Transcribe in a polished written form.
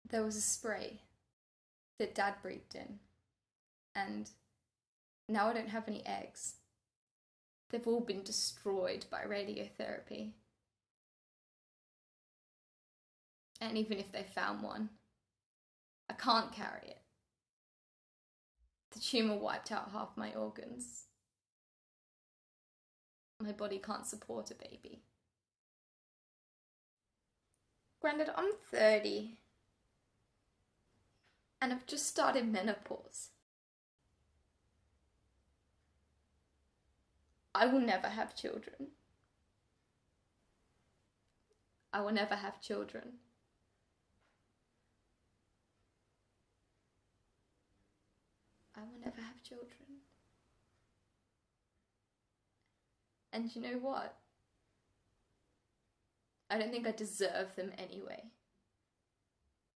There was a spray that Dad breathed in, and now I don't have any eggs. They've all been destroyed by radiotherapy. And even if they found one, I can't carry it. The tumour wiped out half my organs. My body can't support a baby. Granted, I'm 30, and I've just started menopause. I will never have children. I will never have children. I will never have children. And you know what? I don't think I deserve them anyway.